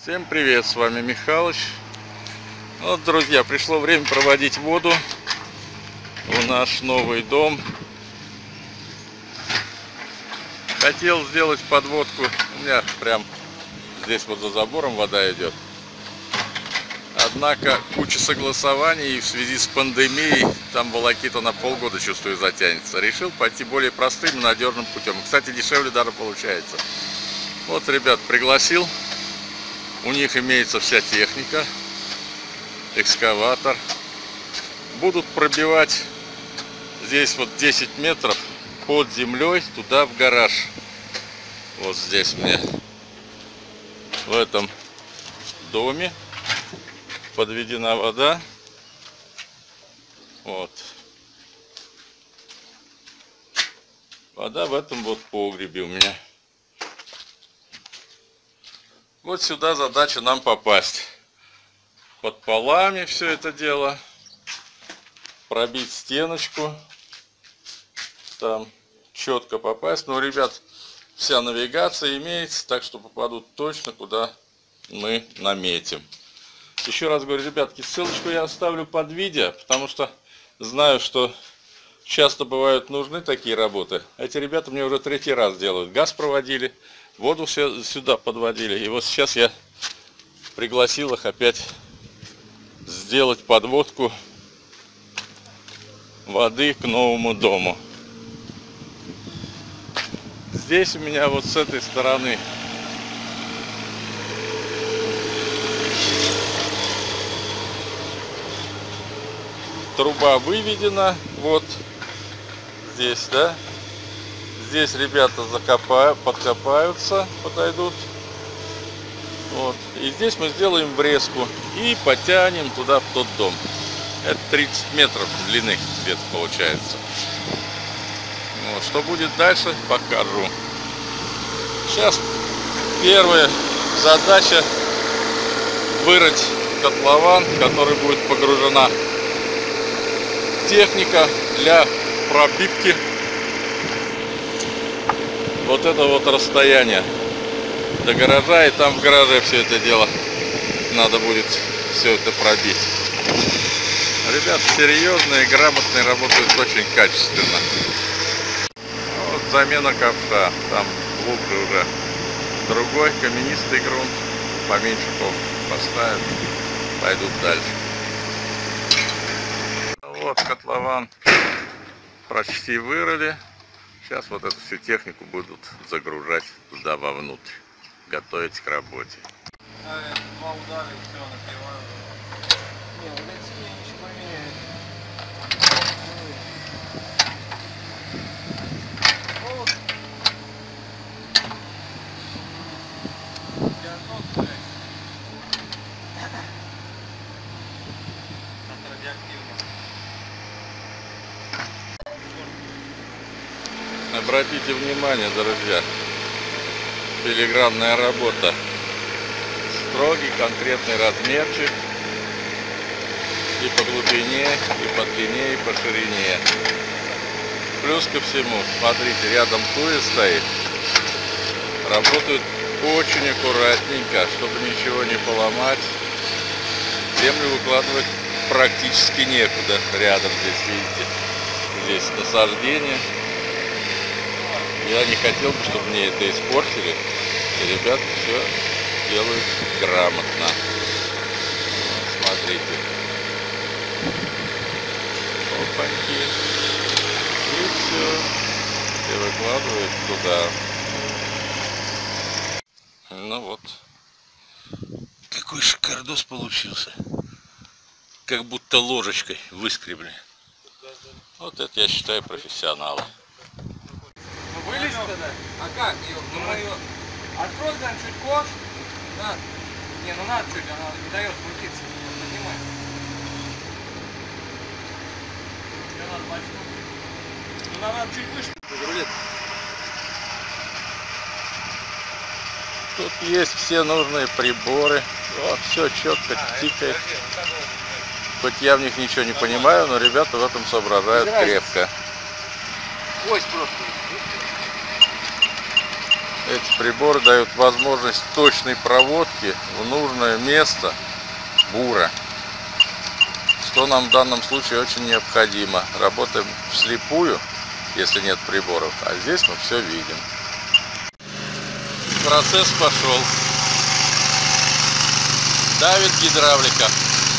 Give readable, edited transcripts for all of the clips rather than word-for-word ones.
Всем привет, с вами Михалыч. Вот, друзья, пришло время проводить воду в наш новый дом. Хотел сделать подводку, у меня прям здесь вот за забором вода идет. Однако куча согласований, и в связи с пандемией там волокита на полгода, чувствую, затянется. Решил пойти более простым и надежным путем. Кстати, дешевле даже получается. Вот, ребят, пригласил. У них имеется вся техника, экскаватор. Будут пробивать здесь вот 10 метров под землей туда в гараж. Вот здесь мне в этом доме подведена вода. Вот. Вода в этом вот погребе у меня. Вот сюда задача нам попасть. Под полами все это дело. Пробить стеночку. Там четко попасть. Но, ребят, вся навигация имеется, так что попадут точно, куда мы наметим. Еще раз говорю, ребятки, ссылочку я оставлю под видео, потому что знаю, что часто бывают нужны такие работы. Эти ребята мне уже 3-й раз делают. Газ проводили, воду сюда подводили. И вот сейчас я пригласил их опять сделать подводку воды к новому дому. Здесь у меня вот с этой стороны труба выведена. Вот здесь, да. Здесь ребята подкопаются, подойдут. Вот. И здесь мы сделаем врезку и потянем туда, в тот дом. Это 30 метров длины где-то получается. Вот. Что будет дальше, покажу. Сейчас первая задача вырыть котлован, в который будет погружена техника для пробивки вот это вот расстояние до гаража, и там в гараже все это дело надо будет все это пробить. Ребята серьезные, грамотные, работают очень качественно. Вот замена ковша, там глубже уже другой каменистый грунт, поменьше поставят, пойдут дальше. Вот котлован почти вырыли. Сейчас вот эту всю технику будут загружать туда вовнутрь, готовить к работе. Два удара и все, накрываю. Не, вот эти ничего не меняет. Обратите внимание, друзья, филигранная работа, строгий конкретный размерчик и по глубине, и по длине, и по ширине. Плюс ко всему, смотрите, рядом туя стоит, работают очень аккуратненько, чтобы ничего не поломать. Землю выкладывать практически некуда, рядом здесь, видите, здесь насаждение. Я не хотел бы, чтобы мне это испортили. И ребята все делают грамотно. Вот, смотрите. Опаньки. И все. И выкладывают туда. Ну вот. Какой шикардос получился. Как будто ложечкой выскребли. Вот это, я считаю, профессионалы. Вылезь тогда? А как? Думаю, открой там чуть кош. Надо. Не, ну надо чуть, она не дает крутиться. Поднимай. Тебе надо почти. Ну надо чуть выше. Тут есть все нужные приборы. Вот, все четко тикает. Хоть я в них ничего не понимаю, но ребята в этом соображают крепко. Ось просто. Эти приборы дают возможность точной проводки в нужное место бура, что нам в данном случае очень необходимо. Работаем вслепую, если нет приборов, а здесь мы все видим. Процесс пошел. Давит гидравлика.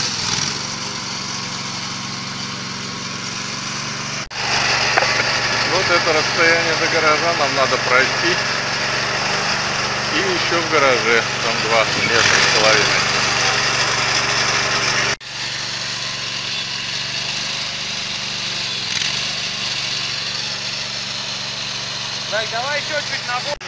Вот это расстояние до гаража нам надо пройти. И еще в гараже, там 2,5 метра. Дай, давай еще чуть на бок.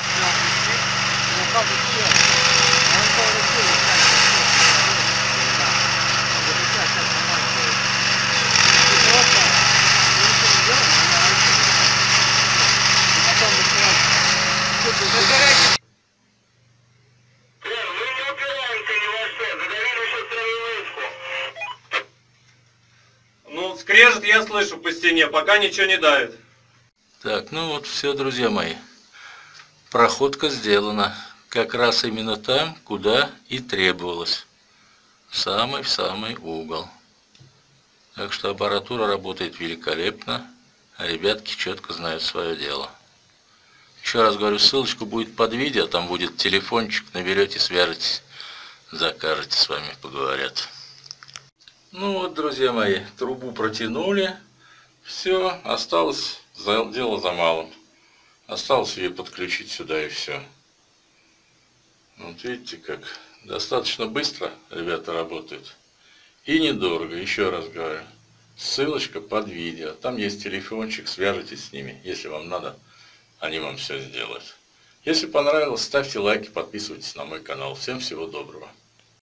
Ну, скрежет я слышу по стене, пока ничего не давит. Так, ну вот все, друзья мои. Проходка сделана. Как раз именно там, куда и требовалось. В самый угол. Так что аппаратура работает великолепно. А ребятки четко знают свое дело. Еще раз говорю, ссылочку будет под видео. Там будет телефончик. Наберете, свяжетесь. Закажете, с вами поговорят. Ну вот, друзья мои, трубу протянули. Все, осталось дело за малым. Осталось ее подключить сюда и все. Вот видите, как достаточно быстро ребята работают. И недорого, еще раз говорю. Ссылочка под видео. Там есть телефончик, свяжитесь с ними. Если вам надо, они вам все сделают. Если понравилось, ставьте лайки, подписывайтесь на мой канал. Всем всего доброго.